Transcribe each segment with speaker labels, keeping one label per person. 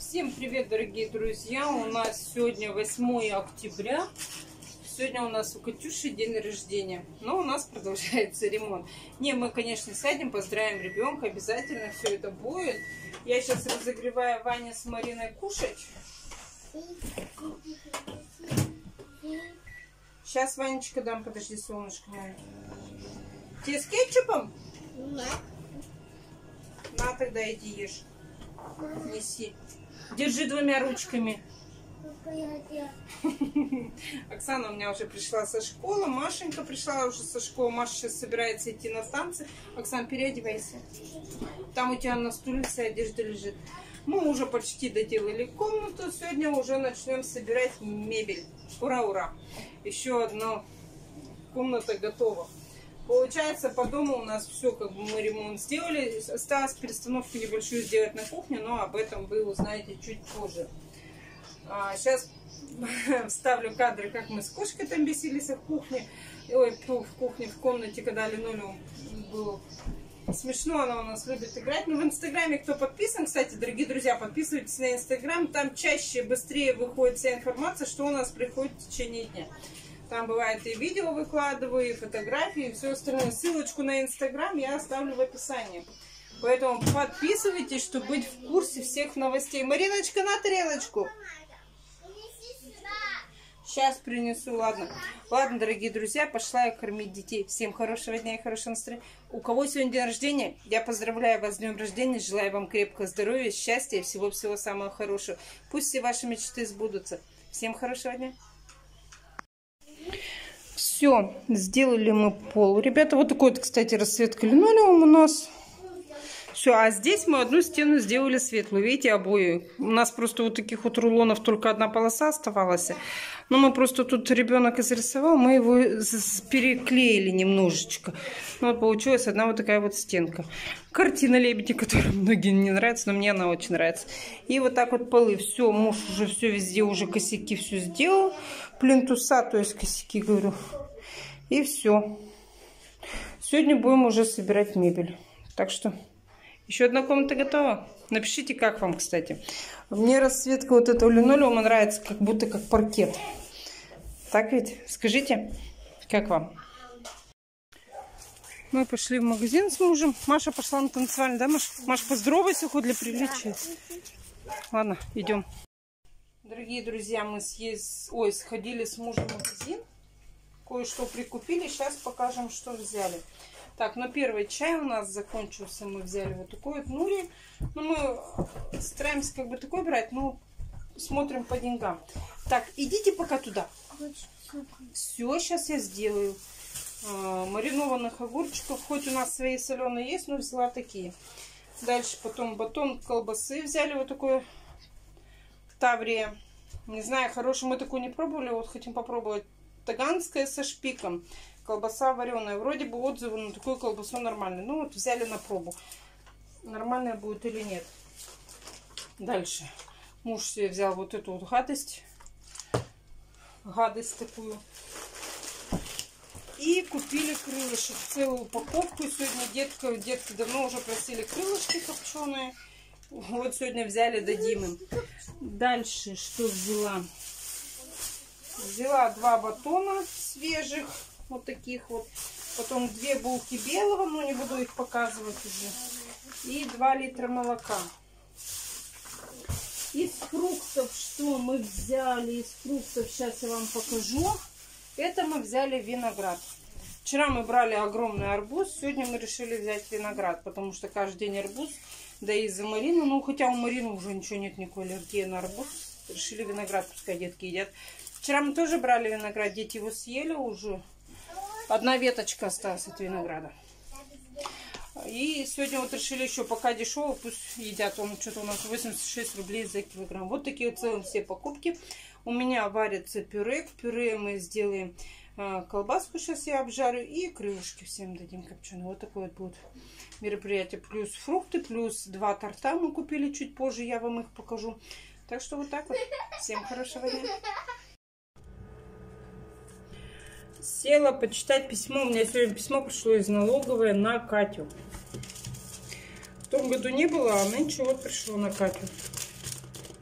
Speaker 1: Всем привет, дорогие друзья! У нас сегодня 8 октября. Сегодня у нас у Катюши день рождения. Но у нас продолжается ремонт. Не, мы, конечно, сядем, поздравим ребенка. Обязательно все это будет. Я сейчас разогреваю Ване с Мариной кушать. Сейчас, Ванечка, дам. Подожди, солнышко мое. Тебе с кетчупом?
Speaker 2: Нет.
Speaker 1: На, тогда иди ешь. Неси. Держи двумя ручками. Оксана у меня уже пришла со школы. Машенька пришла уже со школы. Маша сейчас собирается идти на танцы. Оксана, переодевайся. Там у тебя на стуле вся одежда лежит. Мы уже почти доделали комнату. Сегодня уже начнем собирать мебель. Ура, ура. Еще одна комната готова. Получается, по дому у нас все, как бы мы ремонт сделали. Осталось перестановку небольшую сделать на кухне, но об этом вы узнаете чуть позже. Сейчас вставлю кадры, как мы с кошкой там бесились в кухне. Ой, в кухне, в комнате, когда линолеум был. Смешно, она у нас любит играть. Но в Инстаграме, кто подписан, кстати, дорогие друзья, подписывайтесь на Инстаграм. Там чаще, быстрее выходит вся информация, что у нас происходит в течение дня. Там бывает и видео выкладываю, и фотографии, и все остальное. Ссылочку на Инстаграм я оставлю в описании. Поэтому подписывайтесь, чтобы быть в курсе всех новостей. Мариночка, на тарелочку. Сейчас принесу, ладно. Ладно, дорогие друзья, пошла я кормить детей. Всем хорошего дня и хорошего настроения. У кого сегодня день рождения, я поздравляю вас с днем рождения. Желаю вам крепкого здоровья, счастья и всего-всего самого хорошего. Пусть все ваши мечты сбудутся. Всем хорошего дня. Все, сделали мы пол. Ребята, вот такой вот, кстати, расцветка линолеум у нас. Все, а здесь мы одну стену сделали светлую. Видите, обои. У нас просто вот таких вот рулонов только одна полоса оставалась. Но мы просто тут ребенок изрисовал, мы его переклеили немножечко. Вот получилась одна вот такая вот стенка. Картина лебеди, которая многим не нравится, но мне она очень нравится. И вот так вот полы. Все, муж уже все везде, уже косяки все сделал. Плинтуса, то есть косяки, говорю. И все. Сегодня будем уже собирать мебель. Так что еще одна комната готова. Напишите, как вам, кстати. Мне расцветка вот этого линолеума нравится, как будто как паркет. Так ведь? Скажите, как вам? Мы пошли в магазин с мужем. Маша пошла на танцевальный, да, Маша? Маша, поздоровайся хоть для приличия. Ладно, идем. Дорогие друзья, мы сходили с мужем в магазин. Кое-что прикупили. Сейчас покажем, что взяли. Так, ну первый чай у нас закончился. Мы взяли вот такой вот нури. Ну, мы стараемся как бы такой брать, но смотрим по деньгам. Так, идите пока туда. Все, сейчас я сделаю. Маринованных огурчиков. Хоть у нас свои соленые есть, но взяла такие. Дальше потом батон колбасы взяли вот такой. Таврия. Не знаю, хороший, мы такую не пробовали. Вот хотим попробовать. Таганская со шпиком. Колбаса вареная. Вроде бы отзывы на такую колбасу нормальные. Ну вот взяли на пробу. Нормальная будет или нет. Дальше. Муж себе взял вот эту вот гадость. Гадость такую. И купили крылышек. Целую упаковку. Сегодня детки давно уже просили крылышки копченые. Вот сегодня взяли, дадим им. Дальше что взяла? Взяла 2 батона свежих. Вот таких вот. Потом 2 булки белого, но не буду их показывать уже. И 2 литра молока. Из фруктов, что мы взяли? Из фруктов, сейчас я вам покажу. Это мы взяли виноград. Вчера мы брали огромный арбуз. Сегодня мы решили взять виноград, потому что каждый день арбуз. Да и за Марину. Ну, хотя у Марины уже ничего нет, никакой аллергии на арбуз. Решили виноград, пускай детки едят. Вчера мы тоже брали виноград. Дети его съели уже. Одна веточка осталась от винограда. И сегодня вот решили еще, пока дешево, пусть едят. Он что-то у нас 86 рублей за килограмм. Вот такие вот целые все покупки. У меня варится пюре. К пюре мы сделаем колбаску, сейчас я обжарю. И крылышки всем дадим копченые. Вот такое вот будет мероприятие. Плюс фрукты, плюс 2 торта мы купили чуть позже. Я вам их покажу. Так что вот так вот. Всем хорошего дня. Села почитать письмо. У меня сегодня письмо пришло из налоговой на Катю. В том году не было, а нынче вот пришло на Катю.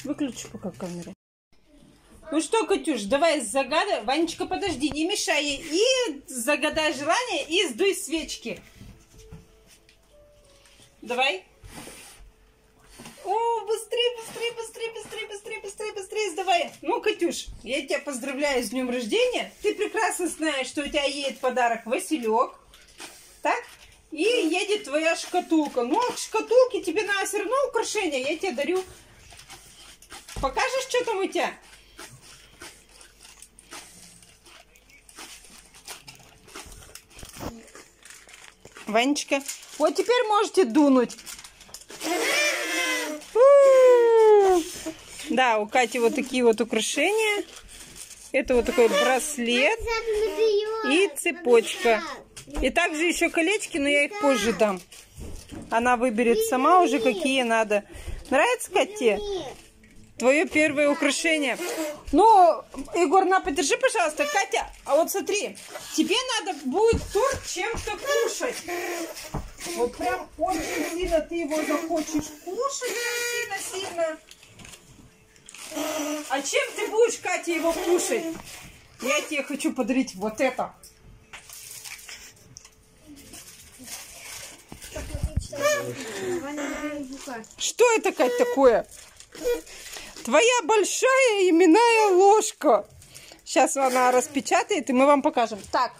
Speaker 1: Выключи пока камеру. Ну что, Катюш, давай загадай. Ванечка, подожди, не мешай ей. И загадай желание, и сдуй свечки. Давай. О, быстрее, быстрее, быстрее, быстрее, быстрее, быстрее, быстрее сдавай. Ну, Катюш, я тебя поздравляю с днем рождения. Ты прекрасно знаешь, что у тебя едет подарок Василек. Так? И едет твоя шкатулка. Ну, а к шкатулке тебе надо все равно украшение. Я тебе дарю. Покажешь, что там у тебя? Ванечка. Вот теперь можете дунуть. Да, у Кати вот такие вот украшения. Это вот такой браслет и цепочка. И также еще колечки, но я их позже дам. Она выберет сама уже, какие надо. Нравится, Кате? Твое первое украшение. Ну, Егор, на, подержи, пожалуйста. Катя, а вот смотри, тебе надо будет торт чем-то кушать. Вот прям очень сильно ты его захочешь кушать. Сильно-сильно. А чем ты будешь, Катя, его кушать? Я тебе хочу подарить вот это. Что это, Кать, такое? Твоя большая именная ложка. Сейчас она распечатает, и мы вам покажем. Так.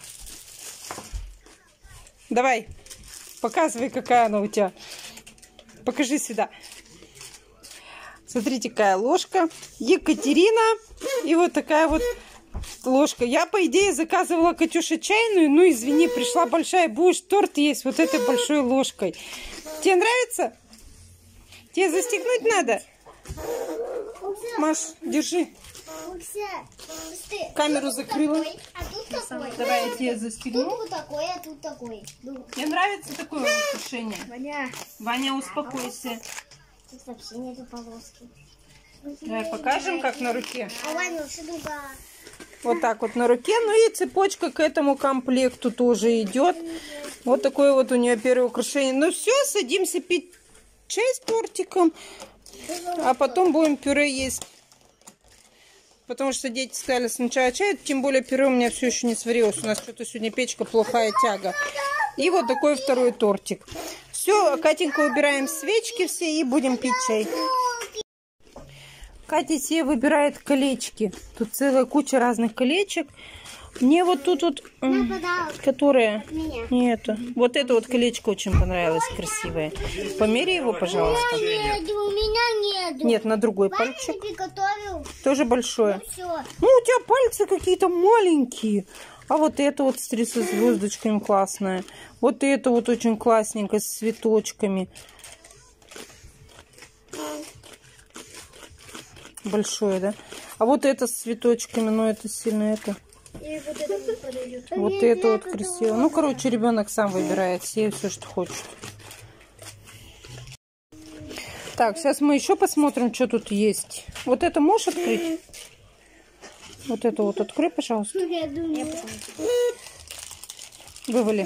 Speaker 1: Давай. Показывай, какая она у тебя. Покажи сюда. Смотрите, какая ложка. Екатерина. И вот такая вот ложка. Я, по идее, заказывала, Катюша, чайную. Ну, извини, пришла большая. Будешь торт есть вот этой большой ложкой. Тебе нравится? Тебе застегнуть надо? Маш, держи. Камеру закрыла.
Speaker 2: А тут такой.
Speaker 1: Давай я тебе застегну.
Speaker 2: Тут вот такой, а тут такой.
Speaker 1: Мне нравится такое украшение. Ваня, успокойся.
Speaker 2: Тут вообще нету полоски.
Speaker 1: Давай покажем, как на руке.
Speaker 2: А Ваня уже другая.
Speaker 1: Вот так вот на руке. Ну и цепочка к этому комплекту тоже идет. Вот такое вот у нее первое украшение. Ну все, садимся пить чай с тортиком. А потом будем пюре есть. Потому что дети сказали сначала чай. Тем более пюре у меня все еще не сварилось. У нас что-то сегодня печка плохая тяга. И вот такой второй тортик. Все, Катенька, убираем свечки все и будем пить чай. Катя себе выбирает колечки. Тут целая куча разных колечек. Мне вот тут вот, которое, не это, вот это вот колечко очень понравилось, красивое. Померяй его, пожалуйста.
Speaker 2: У меня нет.
Speaker 1: Нет, на другой пальчик.
Speaker 2: Приготовил.
Speaker 1: Тоже большое.
Speaker 2: Все.
Speaker 1: Ну, у тебя пальцы какие-то маленькие. А вот это вот, смотри, со звездочками классное. Вот это вот очень классненько, с цветочками. Большое, да? А вот это с цветочками, но это сильно это. Вот это вот красиво. Ну, короче, ребенок сам выбирает себе все, что хочет. Так, сейчас мы еще посмотрим, что тут есть. Вот это можешь открыть? Вот это вот открой, пожалуйста. Вывали.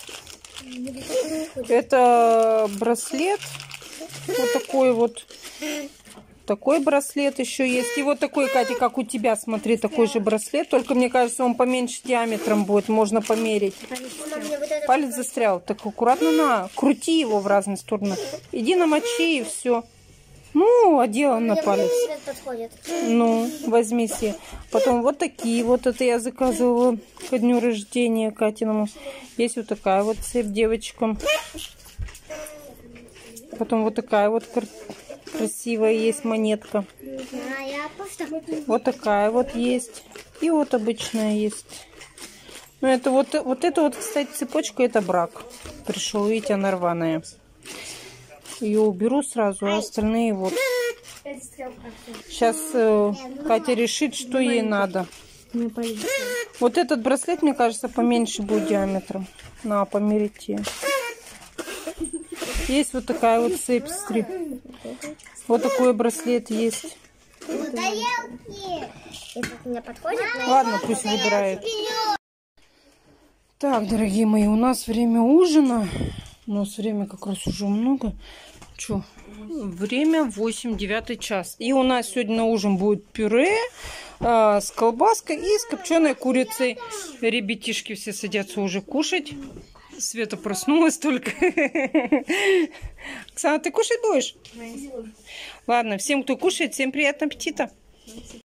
Speaker 1: Это браслет. Вот такой вот. Такой браслет еще есть. И вот такой, Катя, как у тебя, смотри, такой же браслет. Только, мне кажется, он поменьше диаметром будет. Можно померить. Палец застрял. Так аккуратно на. Крути его в разные стороны. Иди намочи и все. Ну, одела на палец. Ну, возьми себе. Потом вот такие вот. Это я заказывала ко дню рождения Катиному. Есть вот такая вот цепь девочкам. Потом вот такая вот красивая есть монетка. Вот такая вот есть. И вот обычная есть. Ну, это вот это вот, кстати, цепочка, это брак. Пришел, видите, она рваная. Ее уберу сразу, а остальные вот. Сейчас Катя решит, что ей надо. Вот этот браслет, мне кажется, поменьше будет диаметром. На, померите. Есть вот такая вот цепь, смотри. Вот такой браслет есть. Ладно, пусть выбирает. Так, дорогие мои, у нас время ужина. У нас время как раз уже много. Что? Время 8-9 час. И у нас сегодня на ужин будет пюре с колбаской и с копченой курицей. Ребятишки все садятся уже кушать. Света проснулась только. Оксана, ты кушать будешь? Ладно, всем, кто кушает, всем приятного аппетита.